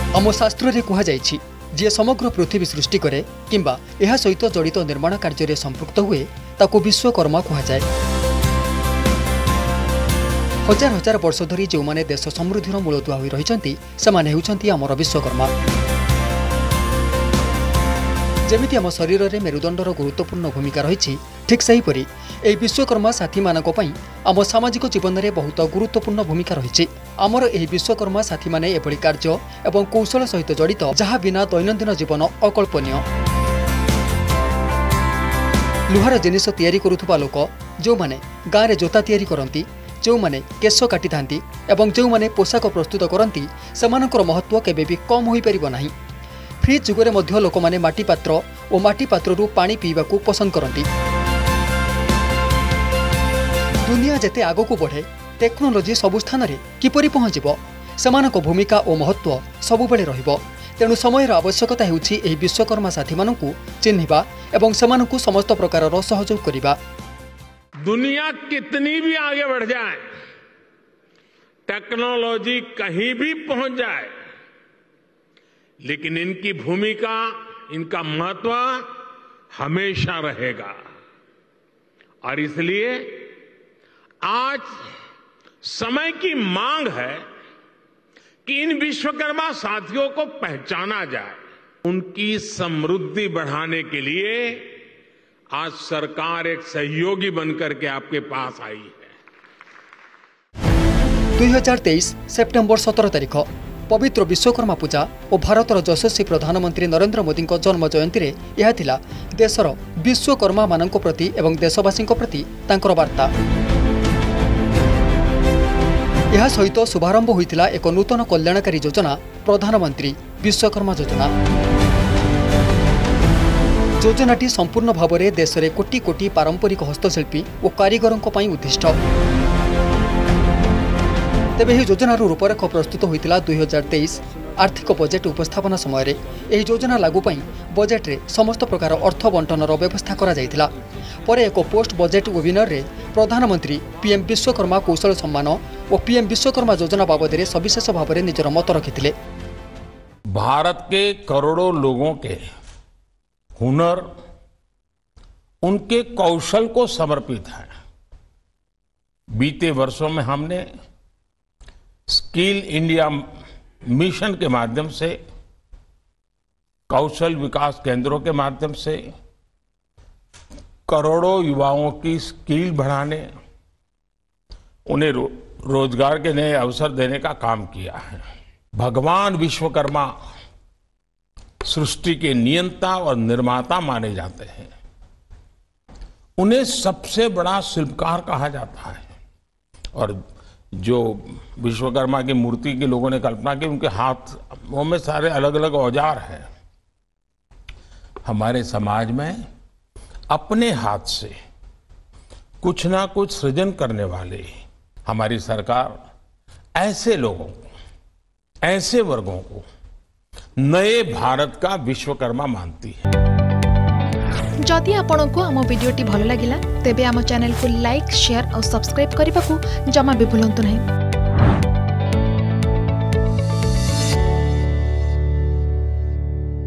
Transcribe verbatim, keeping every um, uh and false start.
आम शास्त्र रे कहा जायछि जे समग्र पृथ्वी सृष्टि करे किंबा एहा सहित जड़ित निर्माण कार्य रे संपृक्त हुए ताको विश्वकर्मा कहा जाए। हजार हजार वर्ष धरी जो माने देश समृद्धिर मूलदुआ होई रहिसंती सेमाने हेउचंती आमर विश्वकर्मा। जेमिति आम शरीर में मेरुदंडर गुरुत्वपूर्ण भूमिका रही ठीक सेहीपरि एही विश्वकर्मा साथी मानक पई आम सामाजिक जीवन में बहुत गुरुत्वपूर्ण भूमिका रही। आमर एही विश्वकर्मा साथी माने एभली कार्य एवं कौशल सहित जड़ित जहाँ बिना दैनंदिन जीवन अकल्पनीय। लुहार जिनिस तैयारी करुथुबा लोक जो माने गाँव में जोता तैयारी करती, जो माने केश काटी थांती एवं जो माने पोशाक प्रस्तुत करती सेमानकर महत्व केबे भी कम होई परिबो नाही। फ्रिज जुगरे मध्य लोक माने माटी पात्र और माटी पात्ररू पानी पीवा को पसंद करती। दुनिया जेते आगो बढ़े टेक्नोलोजी सबु स्थान रे किपरि पहुँचब सेमानक भूमिका और महत्व सबुबेले रहिबो। तेणु समयर आवश्यकता हेउछि एही विश्वकर्मा साथी मानकु चिन्हिबा एवं सेमानकु समस्त प्रकारर सहयोग करिबा। दुनिया कितनी भी आगे बढ़ जाए, टेक्नोलॉजी कहीं भी पहुंच जाए, लेकिन इनकी भूमिका, इनका महत्व हमेशा रहेगा। और इसलिए आज समय की मांग है कि इन विश्वकर्मा साथियों को पहचाना जाए। उनकी समृद्धि बढ़ाने के लिए आज सरकार एक सहयोगी बनकर के आपके पास आई है। दुई हजार तेईस सेप्टेम्बर सतर तारिख पवित्र विश्वकर्मा पूजा और भारतर यशस्वी प्रधानमंत्री नरेंद्र मोदी जन्म जयंती में यह थिला देशर विश्वकर्मा मानक प्रति एवं देशवासी प्रति तांकर वार्ता। यह सहित शुभारंभ होइतिला एक नूतन कल्याणकारी योजना प्रधानमंत्री विश्वकर्मा योजना। योजनाटी संपूर्ण भाव में देश में कोटी कोटी पारंपरिक हस्तशिल्पी और कारीगरों उद्दिष्ट। तेबे यह योजनार रूपरेख प्रस्तुत होइतिला दुई हजार तेईस आर्थिक बजेट उपस्थापना समय रे एही योजना लागू पई बजेट रे समस्त प्रकार अर्थ बंटनर व्यवस्था करा जायतिला। परे एक पोस्ट बजेट वेबिनार रे प्रधानमंत्री पीएम विश्वकर्मा कौशल सम्मान और पीएम विश्वकर्मा योजना बाबद रे सविशेष भाव में निजर मत रखिथिले। भारत के करोड़ों लोगों के हुनर उनके कौशल को समर्पित है। बीते वर्षों में हमने स्किल इंडिया मिशन के माध्यम से, कौशल विकास केंद्रों के माध्यम से करोड़ों युवाओं की स्किल बढ़ाने, उन्हें रो, रोजगार के नए अवसर देने का काम किया है। भगवान विश्वकर्मा सृष्टि के नियंता और निर्माता माने जाते हैं। उन्हें सबसे बड़ा शिल्पकार कहा जाता है। और जो विश्वकर्मा की मूर्ति के लोगों ने कल्पना की, उनके हाथों में सारे अलग अलग औजार हैं। हमारे समाज में अपने हाथ से कुछ ना कुछ सृजन करने वाले हमारी सरकार ऐसे लोगों को, ऐसे वर्गों को नए भारत का विश्वकर्मा मानती है। जदि आपंक आम भिडी भल लगा तेब आम चैनल को लाइक, शेयर और सब्सक्राइब करने को जमा भी भूलु नहीं।